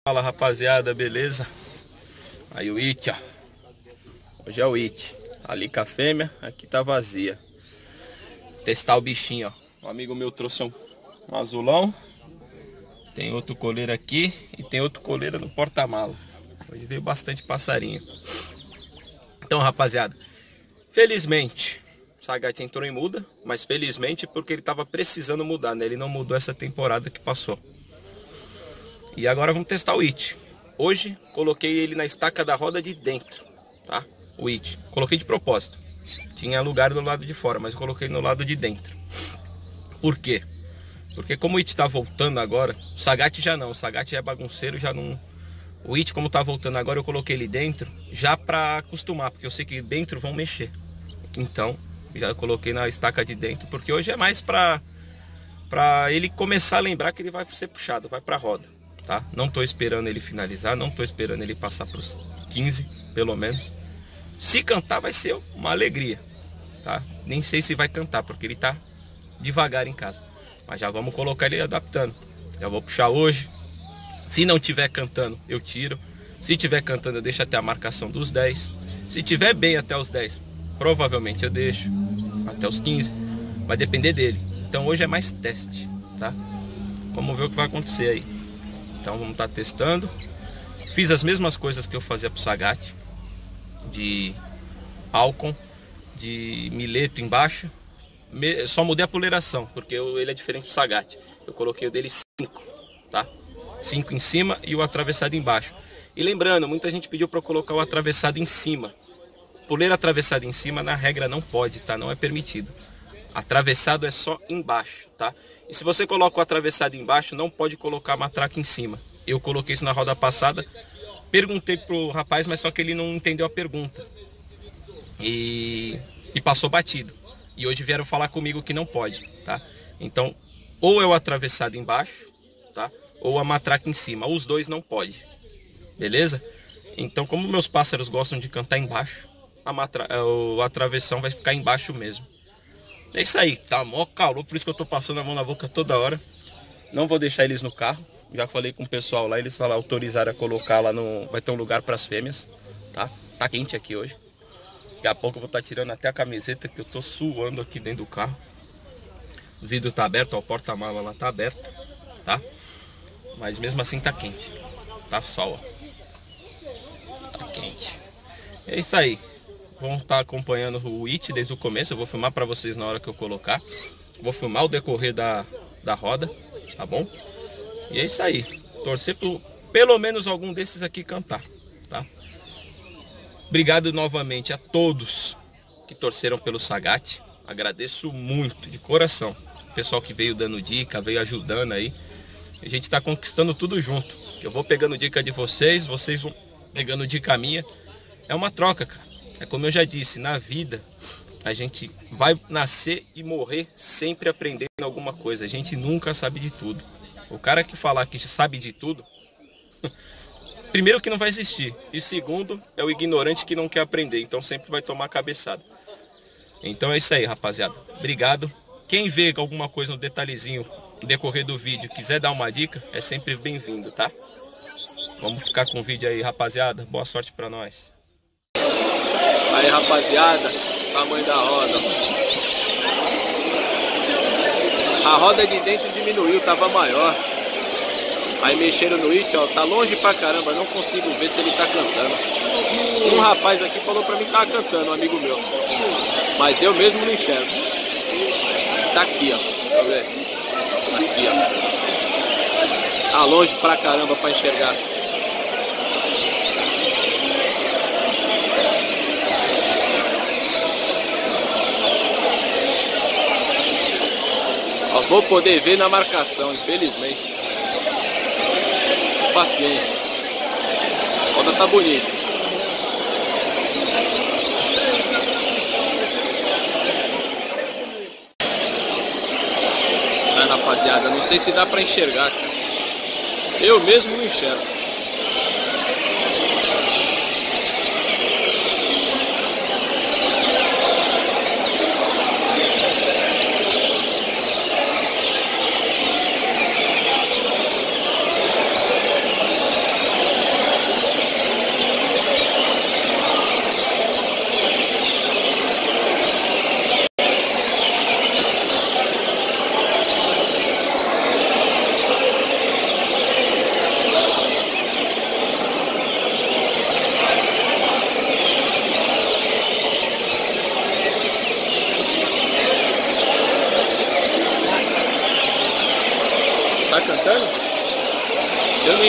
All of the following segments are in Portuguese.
Fala rapaziada, beleza? Aí o It, ó. Hoje é o It. Ali com a fêmea, aqui tá vazia. Testar o bichinho, ó. Um amigo meu trouxe um azulão. Tem outro coleiro aqui e tem outro coleiro no porta-mala. Hoje veio bastante passarinho. Então rapaziada, felizmente o Sagat entrou em muda. Mas felizmente porque ele tava precisando mudar, né? Ele não mudou essa temporada que passou. E agora vamos testar o It. Hoje coloquei ele na estaca da roda de dentro, tá? O It. Coloquei de propósito. Tinha lugar do lado de fora, mas eu coloquei no lado de dentro. Por quê? Porque como o It tá voltando agora, o Sagat já não. O Sagat já é bagunceiro, já não... O It, como tá voltando agora, eu coloquei ele dentro já pra acostumar, porque eu sei que dentro vão mexer. Então, já coloquei na estaca de dentro, porque hoje é mais pra ele começar a lembrar que ele vai ser puxado, vai pra roda. Tá? Não tô esperando ele finalizar, não tô esperando ele passar para os 15, pelo menos. Se cantar vai ser uma alegria, tá? Nem sei se vai cantar, porque ele tá devagar em casa. Mas já vamos colocar ele adaptando. Já vou puxar hoje. Se não tiver cantando, eu tiro. Se tiver cantando, eu deixo até a marcação dos 10. Se tiver bem até os 10, provavelmente eu deixo até os 15. Vai depender dele. Então hoje é mais teste, tá? Vamos ver o que vai acontecer aí. Então vamos estar testando. Fiz as mesmas coisas que eu fazia pro Sagat, de Alcon, de mileto embaixo. Só mudei a poleração, porque ele é diferente do Sagat. Eu coloquei o dele 5, tá? 5 em cima e o atravessado embaixo. E lembrando, muita gente pediu para eu colocar o atravessado em cima. Poleira atravessada em cima, na regra não pode, tá? Não é permitido. Atravessado é só embaixo, tá? E se você coloca o atravessado embaixo, não pode colocar a matraca em cima. Eu coloquei isso na roda passada, perguntei pro rapaz, mas só que ele não entendeu a pergunta. E passou batido. E hoje vieram falar comigo que não pode, tá? Então, ou é o atravessado embaixo, tá? Ou a matraca em cima. Os dois não pode. Beleza? Então, como meus pássaros gostam de cantar embaixo, o atravessão vai ficar embaixo mesmo. É isso aí, tá mó calor, por isso que eu tô passando a mão na boca toda hora. Não vou deixar eles no carro. Já falei com o pessoal lá, eles falaram, autorizaram a colocar lá no... Vai ter um lugar para as fêmeas, tá? Tá quente aqui hoje. Daqui a pouco eu vou estar tirando até a camiseta, que eu tô suando aqui dentro do carro. O vidro tá aberto, ó, o porta-mala lá tá aberto, tá? Mas mesmo assim tá quente. Tá sol, ó. Tá quente. É isso aí. Vamos estar acompanhando o It desde o começo. Eu vou filmar para vocês na hora que eu colocar. Vou filmar o decorrer da roda, tá bom? E é isso aí. Torcer por pelo menos algum desses aqui cantar, tá? Obrigado novamente a todos que torceram pelo Sagat. Agradeço muito, de coração. O pessoal que veio dando dica, veio ajudando aí. A gente tá conquistando tudo junto. Eu vou pegando dica de vocês, vocês vão pegando dica minha. É uma troca, cara. É como eu já disse, na vida a gente vai nascer e morrer sempre aprendendo alguma coisa. A gente nunca sabe de tudo. O cara que falar que sabe de tudo, primeiro que não vai existir. E segundo, é o ignorante que não quer aprender. Então sempre vai tomar cabeçada. Então é isso aí, rapaziada. Obrigado. Quem vê alguma coisa no detalhezinho no decorrer do vídeo, quiser dar uma dica, é sempre bem-vindo, tá? Vamos ficar com o vídeo aí, rapaziada. Boa sorte pra nós. Aí rapaziada, tamanho da roda. A roda de dentro diminuiu, tava maior. Aí mexeram no It, ó, tá longe pra caramba, não consigo ver se ele tá cantando. Um rapaz aqui falou pra mim que tava cantando, um amigo meu. Mas eu mesmo não enxergo. Tá aqui, ó. Tá vendo? Aqui, ó. Tá longe pra caramba pra enxergar. Vou poder ver na marcação, infelizmente. Paciência. A roda tá bonita. Rapaziada, não sei se dá pra enxergar, cara. Eu mesmo não enxergo.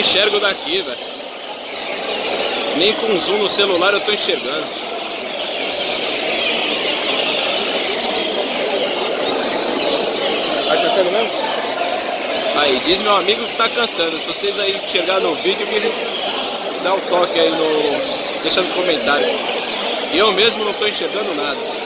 enxergo daqui, velho. Nem com zoom no celular eu tô enxergando. Tá cantando mesmo? Aí, diz meu amigo que tá cantando. Se vocês aí enxergar no vídeo, me dá um toque aí no... Deixa nos comentários. Eu mesmo não tô enxergando nada.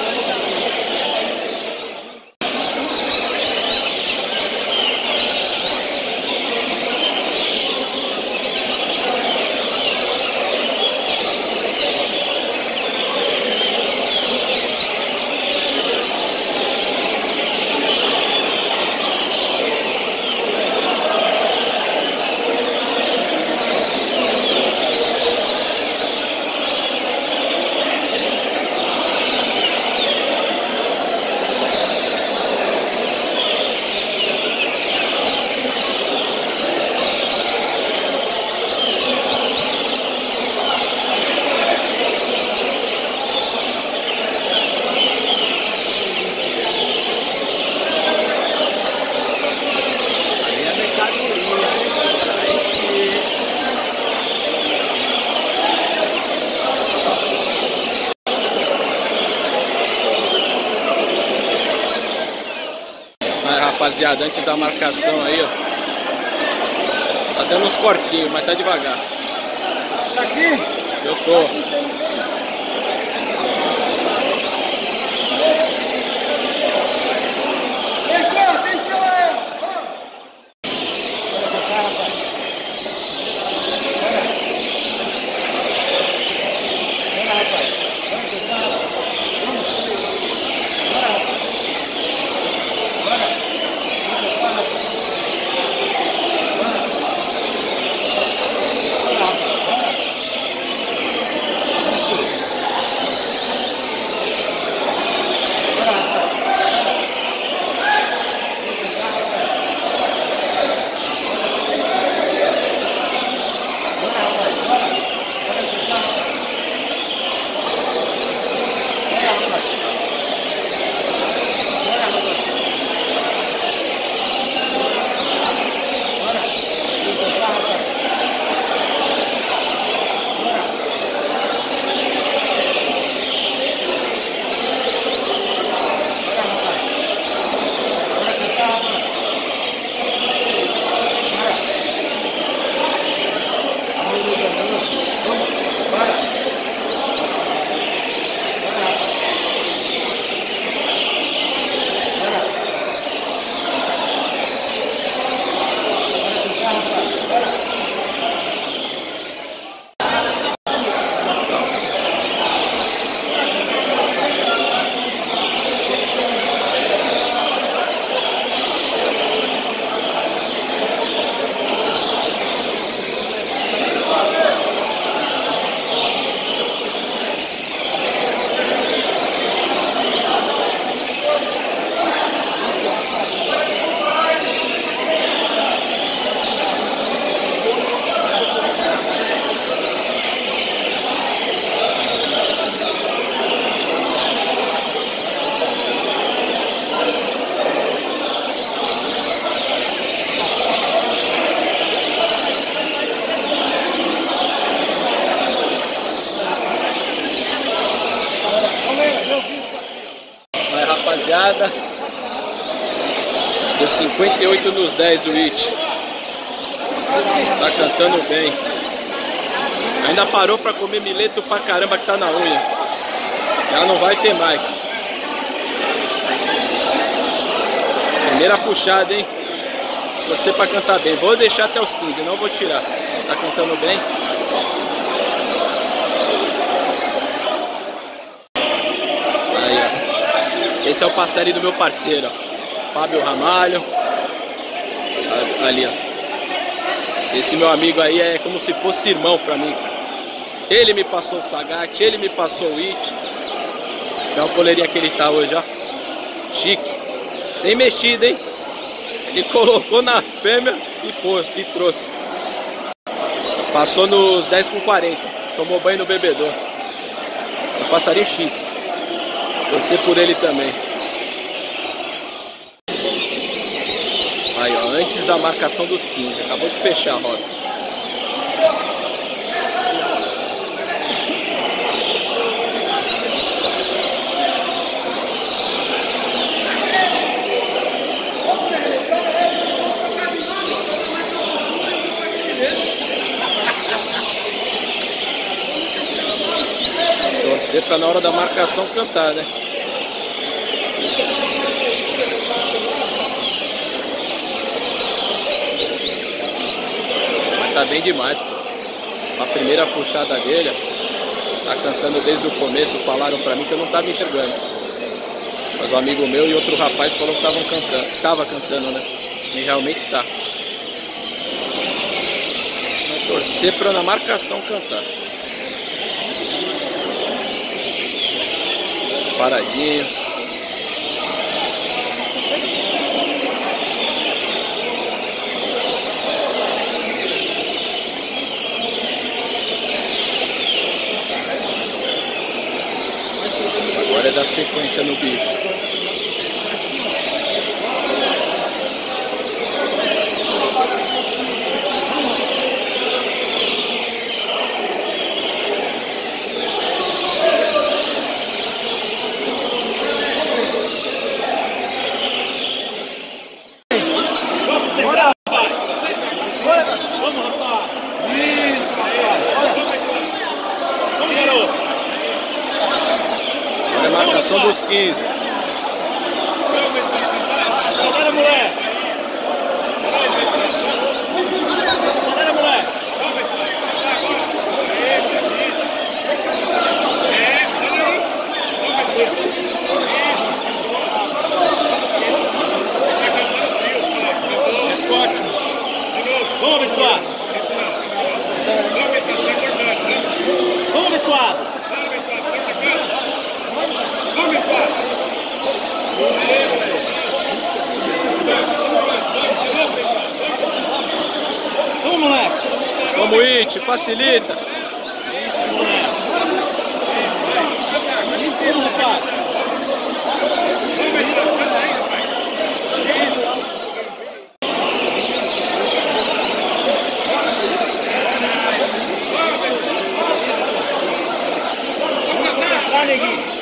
Rapaziada, antes da marcação aí, ó, tá dando uns cortinhos, mas tá devagar. Tá aqui? Eu tô. Rapaziada, deu 58 nos 10 o It. Tá cantando bem. Ainda parou pra comer mileto pra caramba que tá na unha. Já não vai ter mais. Primeira puxada, hein? Você pra cantar bem. Vou deixar até os 15, não vou tirar. Tá cantando bem. Esse é o passarinho do meu parceiro, ó. Fábio Ramalho. Ali, ó. Esse meu amigo aí é como se fosse irmão pra mim, cara. Ele me passou o Sagat, ele me passou o It. É a coleirinha que ele tá hoje, ó. Chique. Sem mexida, hein? Ele colocou na fêmea e pôs, e trouxe. Passou nos 10 com 40. Tomou banho no bebedor. É um passarinho chique. Torcer por ele também. Aí, ó, antes da marcação dos 15. Acabou de fechar a roda. Torcer pra na hora da marcação cantar, né? Mas tá bem demais, pô. A primeira puxada dele, tá cantando desde o começo. Falaram pra mim que eu não tava enxergando, mas um amigo meu e outro rapaz falaram que estavam cantando. Tava cantando, né? E realmente tá. Vai torcer pra na marcação cantar. Paradinho. Agora é dar sequência no bicho. Marcação dos 15. Acelera, moleque! Acelera, moleque! Ótimo! Vamos, abençoado! Vamos, abençoado! Vamos, moleque! Vamos, It, facilita! Isso, moleque! Vamos, rapaz! Vai, neguinho!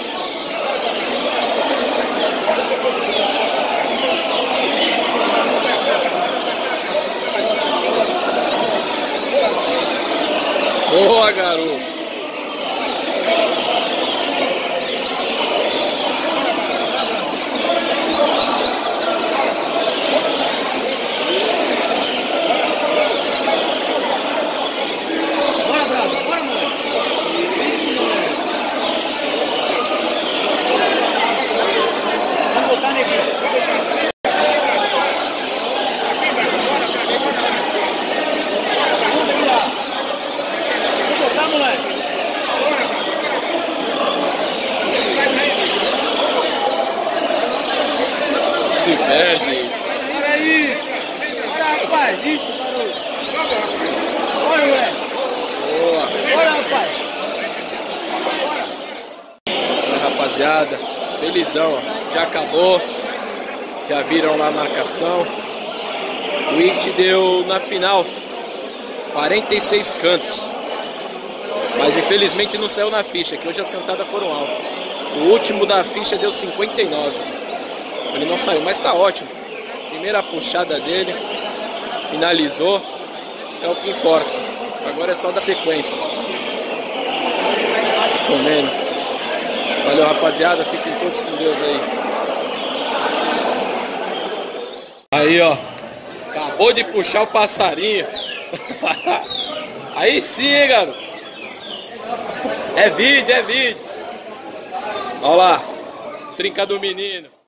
Boa, garoto! Bora, brother! Bora, moleque! Vamos voltar, neguinho! Tá, moleque? Se perde. Bora aí! Bora, rapaz! Isso, garoto! Bora, moleque! Boa. Bora, rapaz! Rapaziada, felizão, ó. Já acabou. Já viram lá a marcação. O It deu na final 46 cantos. Mas infelizmente não saiu na ficha, que hoje as cantadas foram altas. O último da ficha deu 59. Ele não saiu, mas tá ótimo. Primeira puxada dele, finalizou, é o que importa. Agora é só dar sequência. Comendo. Valeu, rapaziada, fiquem todos com Deus aí. Aí, ó, acabou de puxar o passarinho. Aí sim, garoto. É vídeo, é vídeo. Olha lá, trinca do menino.